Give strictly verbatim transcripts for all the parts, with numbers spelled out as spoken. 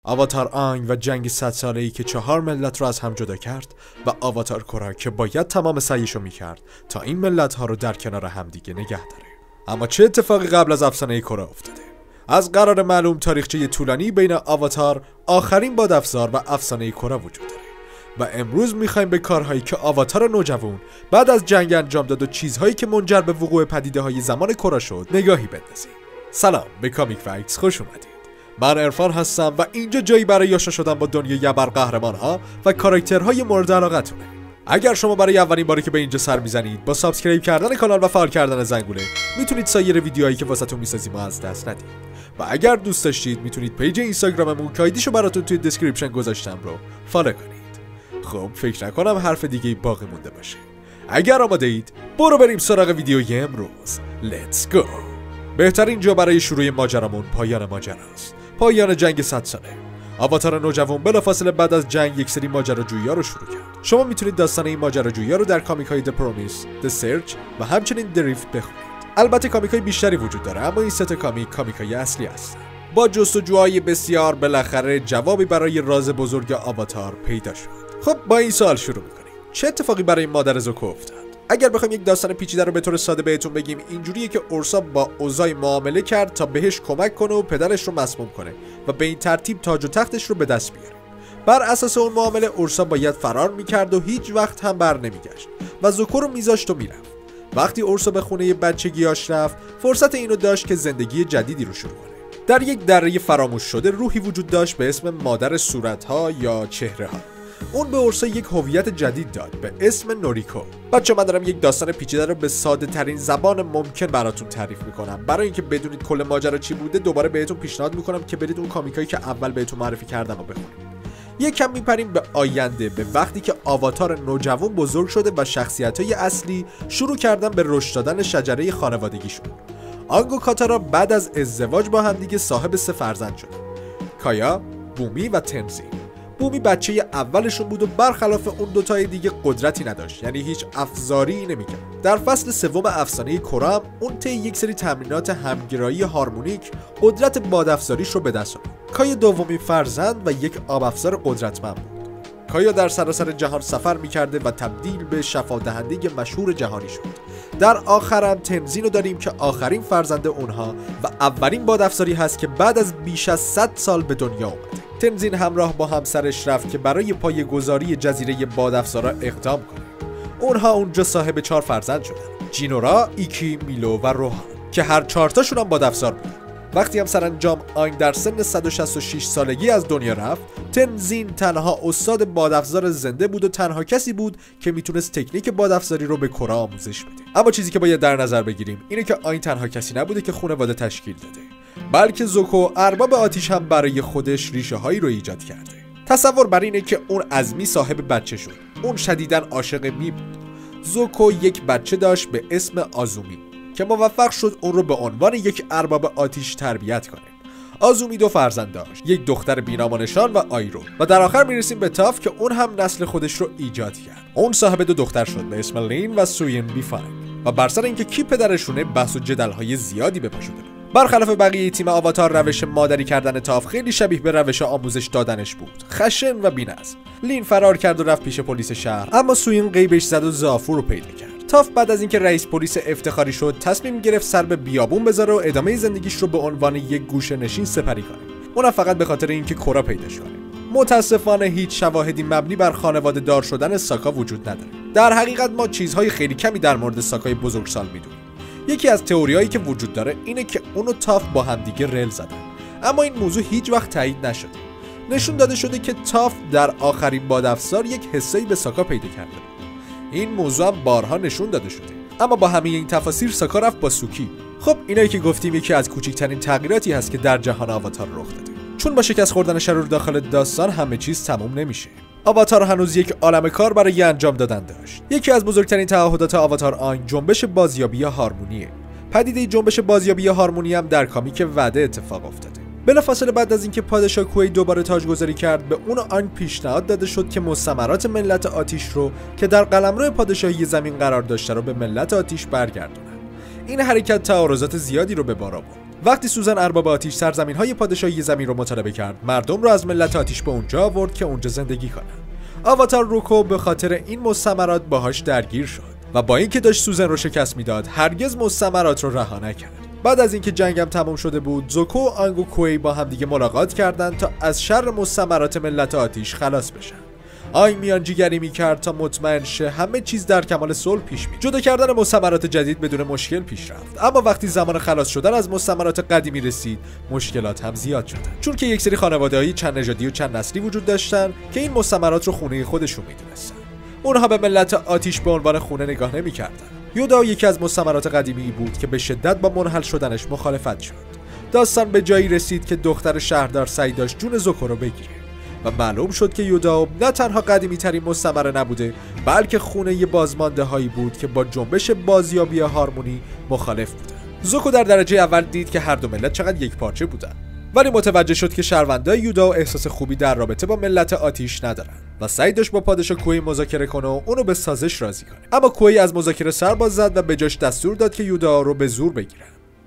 آواتار آنگ و جنگ صد ساله‌ای که چهار ملت رو از هم جدا کرد و آواتار کورا که باید تمام سعیشو میکرد تا این ملت ها رو در کنار همدیگه نگه داره. اما چه اتفاقی قبل از افسانه کورا افتاده؟ از قرار معلوم تاریخچه طولانی بین آواتار، آخرین بادافزار و افسانه کورا وجود داره و امروز میخوایم به کارهایی که آواتار نوجوان بعد از جنگ انجام داد و چیزهایی که منجر به وقوع پدیده‌های زمان کورا شد نگاهی بندازیم. سلام، به کامیک فکتس خوش اومدید. من عرفان هستم و اینجا جایی برای آشنا شدن با دنیای ابرقهرمان‌ها و کاراکترهای مورد علاقتونه. اگر شما برای اولین باری که به اینجا سر میزنید با سابسکرایب کردن کانال و فعال کردن زنگوله میتونید سایر ویدیوهایی که واسهتون میسازیم از دست ندید. و اگر دوست داشتید میتونید پیج اینستاگراممون که آیدیشو براتون توی دسکریپشن گذاشتم رو فالو کنید. خب فکر نکنم حرف دیگه باقی مونده باشه. اگر آماده اید برو بریم سراغ ویدیوی امروز. Let's go. بهترین جا برای شروع ماجرامون پایان ماجراست. پایان جنگ صد ساله. آواتار نوجوان بلافاصله بعد از جنگ یک سری ماجراجویی‌ها رو شروع کرد. شما میتونید داستان این ماجراجویی‌ها رو در کامیک‌های The Promise، The Search و همچنین The Rift بخونید. البته کامیک‌های بیشتری وجود داره اما این سه تا کامیک کامیک‌های اصلی هستن. با جستجوهای بسیار بالاخره جوابی برای راز بزرگ آواتار پیدا شد. خب با این سوال شروع می‌کنیم. چه اتفاقی برای مادر زوکو افتاد؟ اگر بخوایم یک داستان پیچیده رو به طور ساده بهتون بگیم، اینجوریه که اورسا با اوزای معامله کرد تا بهش کمک کنه و پدرش رو مسموم کنه و به این ترتیب تاج و تختش رو به دست بیاره. بر اساس اون معامله اورسا باید فرار میکرد و هیچ وقت هم بر نمیگشت و زوکو رو میذاشت و میرفت. وقتی اورسا به خونه بچگیاش رفت، فرصت اینو داشت که زندگی جدیدی رو شروع کنه. در یک دره فراموش شده روحی وجود داشت به اسم مادر صورت‌ها یا چهره‌ها. اون به اورسا یک هویت جدید داد به اسم نوریکو. بچه من دارم یک داستان پیچیده رو به ساده ترین زبان ممکن براتون تعریف میکنم. برای اینکه بدونید کل ماجرا چی بوده دوباره بهتون پیشنهاد میکنم که برید اون کامیکایی که اول بهتون معرفی کردم رو بخونید. یک کم میپریم به آینده، به وقتی که آواتار نوجوان بزرگ شده و شخصیت‌های اصلی شروع کردن به رشد دادن شجره خانوادگیشون. آنگ و کاتارا بعد از ازدواج با همدیگه صاحب سه فرزند شد: کایا، بومی و تنزین. بومی بچه اولشون بود و برخلاف اون دوتای دیگه قدرتی نداشت، یعنی هیچ افزاری نمیکرد. در فصل سوم افسانه کورا هم اون طی یک سری تمرینات همگرایی هارمونیک قدرت بادافزاریش رو به دست آورد. کایا دومین فرزند و یک آب افزار قدرتمند بود. کایا در سراسر جهان سفر میکرده و تبدیل به شفادهنده مشهور جهانی شد. در آخر هم تنزین رو داریم که آخرین فرزند اونها و اولین بادافزاری هست که بعد از بیش از صد سال به دنیا اومده. تنزین همراه با همسرش رفت که برای پایه‌گذاری جزیره بادافزارا اقدام کنه. اونها اونجا صاحب چهار فرزند شدن: جینورا، ایکی، میلو و روحان که هر چهار تاشون هم بادافزار بودن. وقتی هم سرانجام آنگ در سن صد و شصت و شش سالگی از دنیا رفت، تنزین تنها استاد بادافزار زنده بود و تنها کسی بود که میتونست تکنیک بادافزاری رو به کورا آموزش بده. اما چیزی که باید در نظر بگیریم اینه که آنگ تنها کسی نبوده که خانواده تشکیل داده، بلکه زوکو ارباب آتیش هم برای خودش ریشه هایی رو ایجاد کرده. تصور بر اینه که اون عزمی صاحب بچه شد. اون شدیداً عاشق می بود. زوکو یک بچه داشت به اسم آزومی که موفق شد اون رو به عنوان یک ارباب آتیش تربیت کنه. آزومی دو فرزند داشت: یک دختر بینامانشان و آیرو. و در آخر میرسیم به تاف که اون هم نسل خودش رو ایجاد کرد. اون صاحب دو دختر شد به اسم لین و سوین بیفانگ. و بر سر اینکه کی پدرشونه بحث و جدل‌های زیادی به پا شده بود. برخلاف بقیه تیم آواتار، روش مادری کردن تاف خیلی شبیه به روش آموزش دادنش بود: خشن و بی‌نظم. لین فرار کرد و رفت پیش پلیس شهر، اما سوین غیبش زد و زافو رو پیدا کرد. تاف بعد از اینکه رئیس پلیس افتخاری شد تصمیم گرفت سر به بیابون بذاره و ادامه زندگیش رو به عنوان یک گوشه نشین سپری کنه. اونم فقط به خاطر اینکه کورا پیداش کنه. متاسفانه هیچ شواهدی مبنی بر خانواده دار شدن ساکا وجود نداره. در حقیقت ما چیزهای خیلی کمی در مورد ساکای بزرگسال میدونیم. یکی از تئوریایی که وجود داره اینه که اون و تاف با همدیگه رل زدن، اما این موضوع هیچ وقت تایید نشده. نشون داده شده که تاف در آخرین بادافزار یک حسایی به ساکا پیدا کرده بود. این موضوع هم بارها نشون داده شده، اما با همه این تفاصیل ساکا رفت با سوکی. خب اینایی که گفتیم یکی از کوچکترین تغییراتی هست که در جهان آواتار رخ داده. چون با شکست خوردن شرور داخل داستان همه چیز تموم نمیشه. آواتار هنوز یک عالمه کار برای انجام دادن داشت. یکی از بزرگترین تعهدات آواتار آنگ جنبش بازیابی هارمونیه. پدیده جنبش بازیابی هارمونی هم در کامیک وعده اتفاق افتاده. بلافاصله بعد از اینکه پادشاه کوی دوباره تاجگذاری کرد، به اون آنگ پیشنهاد داده شد که مستعمرات ملت آتیش رو که در قلمرو پادشاهی زمین قرار داشته رو به ملت آتیش برگردونن. این حرکت تعارضات زیادی رو به بار آورد. وقتی سوزن ارباب آتیش سرزمین‌های پادشاهی زمین رو مطالبه کرد، مردم رو از ملت آتیش به اونجا آورد که اونجا زندگی کنن. آواتار روکو به خاطر این مستعمرات باهاش درگیر شد و با اینکه داشت سوزن رو شکست میداد، هرگز مستعمرات رو رها نکرد. بعد از اینکه جنگم تموم شده بود، زوکو و آنگ و کوی با هم دیگه ملاقات کردند تا از شر مستعمرات ملت آتیش خلاص بشن. آنگ میانجیگری میکرد تا مطمئن شه همه چیز در کمال صلح پیش میره. جدا کردن مستعمرات جدید بدون مشکل پیش رفت، اما وقتی زمان خلاص شدن از مستعمرات قدیمی رسید، مشکلات هم زیاد شدن، چون که یک سری خانواده‌های چند نژادی و چند نسلی وجود داشتن که این مستعمرات رو خونه خودشون میدونستن. اونها به ملت آتیش به عنوان خونه نگاه نمیکردن. یودا یکی از مستعمرات قدیمی بود که به شدت با منحل شدنش مخالفت شد. داستان به جایی رسید که دختر شهردار سعی داشت جون زوکو رو بگیره و معلوم شد که یودا نه تنها قدیمی ترین مستعمره نبوده، بلکه خونه ی بازمانده هایی بود که با جنبش بازیابی هارمونی مخالف بودن. زوکو در درجه اول دید که هر دو ملت چقدر یک پارچه بودن، ولی متوجه شد که شهروندای یودا احساس خوبی در رابطه با ملت آتیش ندارن و سعی داشت با پادشاه کوی مذاکره کنه و اونو به سازش راضی کنه. اما کوی از مذاکره سر باز زد و به جاش دستور داد که یودا رو به زور بگیرن.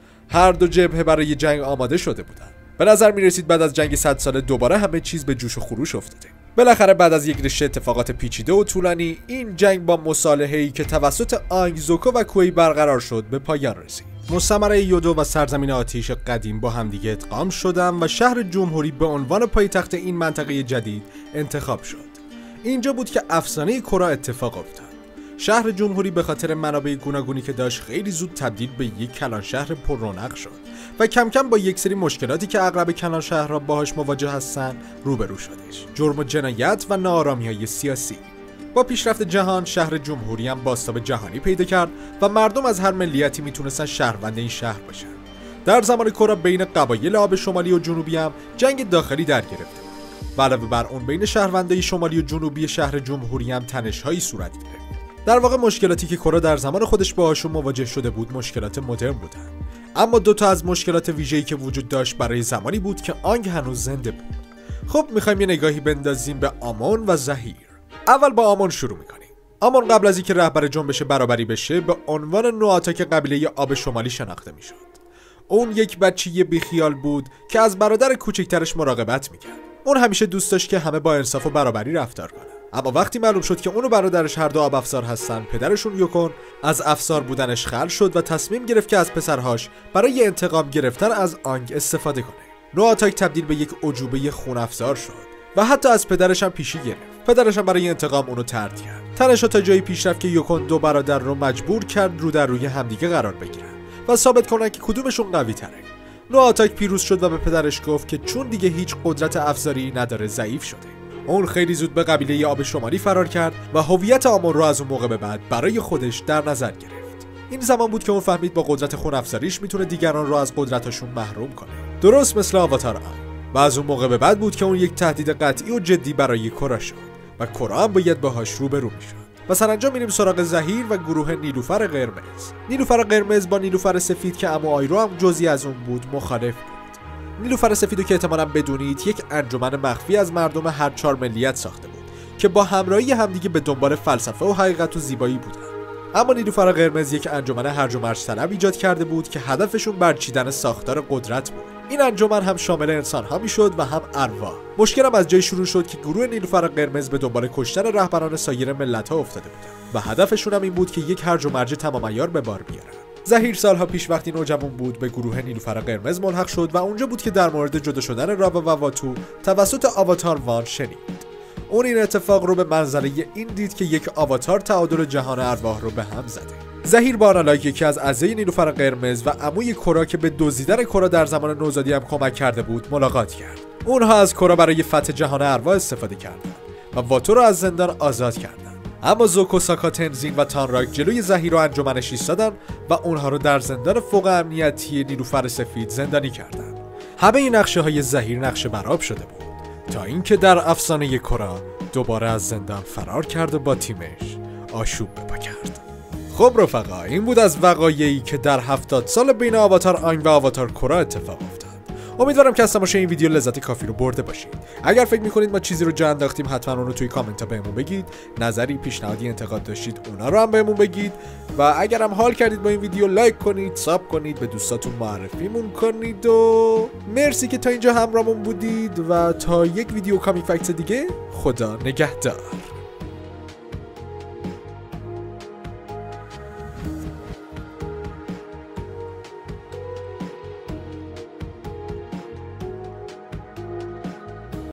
هر دو جبهه برای جنگ آماده شده بودن. به نظر می رسید بعد از جنگ صد ساله دوباره همه چیز به جوش و خروش افتاده. بالاخره بعد از یک رشته اتفاقات پیچیده و طولانی، این جنگ با مصالحه‌ای که توسط آنگ، زوکو و کوی برقرار شد به پایان رسید. مستعمره یودو و سرزمین آتیش قدیم با همدیگه ادغام شدند و شهر جمهوری به عنوان پایتخت این منطقه جدید انتخاب شد. اینجا بود که افسانه کورا اتفاق افتاد. شهر جمهوری به خاطر منابع گوناگونی که داشت خیلی زود تبدیل به یک کلان شهر پر رونق شد و کم کم با یک سری مشکلاتی که اغلب کلان شهرها باهاش مواجه هستن روبرو شدش. جرم و جنایت و ناآرامی‌های سیاسی. با پیشرفت جهان، شهر جمهوری هم بازتاب جهانی پیدا کرد و مردم از هر ملیتی میتونستن شهروند این شهر باشن. در زمان کورا بین قبایل آب شمالی و جنوبی هم جنگ داخلی در گرفته و علاوه بر اون بین شهروندای شمالی و جنوبی شهر جمهوری هم تنش‌هایی صورت گرفت. در واقع مشکلاتی که کورا در زمان خودش باهاشون مواجه شده بود مشکلات مدرن بودن، اما دو تا از مشکلات ویژه‌ای که وجود داشت برای زمانی بود که آنگ هنوز زنده بود. خب می‌خوایم یه نگاهی بندازیم به آمون و زهیر. اول با آمون شروع می‌کنیم. آمون قبل از اینکه رهبر جنبش برابری بشه به عنوان نوآتاک قبیله آب شمالی شناخته می‌شد. اون یک بچه بیخیال بود که از برادر کوچکترش مراقبت می‌کرد. اون همیشه دوست داشت که همه با انصاف و برابری رفتار کنن. اما وقتی معلوم شد که اون و برادرش هر دو آب افسار هستن، پدرشون یوکون از افسار بودنش خل شد و تصمیم گرفت که از پسرهاش برای انتقام گرفتن از آنگ استفاده کنه. نوآتاک تبدیل به یک عجوبه خون افزار شد و حتی از پدرش هم پیشی گرفت. پدرش هم برای انتقام اونو طرد کرد. تنش‌ها تا جایی پیش رفت که یوکون دو برادر رو مجبور کرد رو در روی همدیگه قرار بگیرن و ثابت کنن که کدومشون قوی تره. نوآتاک پیروز شد و به پدرش گفت که چون دیگه هیچ قدرت افزاری نداره ضعیف شده. اون خیلی زود به قبیله آب شمالی فرار کرد و هویت آمون رو از اون موقع به بعد برای خودش در نظر گرفت. این زمان بود که اون فهمید با قدرت خون افزاریش میتونه دیگران رو از قدرتشون محروم کنه، درست مثل آواتار آنگ. و از اون موقع به بعد بود که اون یک تهدید قطعی و جدی برای کورا شد و کورا هم باید باهاش روبرو میشد. و سرانجام میریم سراغ زهیر و گروه نیلوفر قرمز. نیلوفر قرمز با نیلوفر سفید که عمو آیرو هم جزئی از اون بود مخالف بود. نیلوفر سفیدو که احتمالاً بدونید یک انجمن مخفی از مردم هر چهار ملیت ساخته بود که با همراهی همدیگه به دنبال فلسفه و حقیقت و زیبایی بودن. اما نیلوفر قرمز یک انجمن هرج و مرج طلب ایجاد کرده بود که هدفشون برچیدن ساختار قدرت بود. این انجمن هم شامل انسان‌ها میشد و هم ارواح. مشکل هم از جای شروع شد که گروه نیلوفر قرمز به دنبال کشتن رهبران سایر ملت‌ها افتاده بودند و هدفشون هم این بود که یک هرج و مرج تمام عیار به بار بیارن. زهیر سالها پیش وقتی نوجوان بود به گروه نیلوفر قرمز ملحق شد و اونجا بود که در مورد جدا شدن راوا و واتو توسط آواتار وان شنید. اون این اتفاق رو به منظره این دید که یک آواتار تعادل جهان ارواح رو به هم زده. زهیر با آنالایک یکی از اعضای نیلوفر قرمز و عموی کورا که به دزدیدن کورا در زمان نوزادی هم کمک کرده بود ملاقات کرد. اونها از کورا برای فتح جهان ارواح استفاده کردند و واتو رو از زندان آزاد کردند. اما زوکو، ساکا، تنزین و تانراک جلوی زهیر و انجمنش ایستادن و اونها رو در زندان فوق امنیتی نیلوفر سفید زندانی کردند. همه این نقشه های زهیر نقشه برآب شده بود تا اینکه در افسانه کورا دوباره از زندان فرار کرد و با تیمش آشوب بپا کرد. خب رفقا، این بود از وقایعی که در هفتاد سال بین آواتار آنگ و آواتار کورا اتفاق افتاد. امیدوارم که از تماشای این ویدیو لذت کافی رو برده باشید. اگر فکر میکنید ما چیزی رو جا انداختیم حتما اون رو توی کامنت ها بهمون بگید. نظری، پیشنهادی، انتقاد داشتید اونا رو هم بهمون بگید و اگر هم حال کردید با این ویدیو لایک کنید، ساب کنید، به دوستاتون معرفیمون کنید و مرسی که تا اینجا همراهمون بودید و تا یک ویدیو کامیک فکت دیگه خدا نگهدار.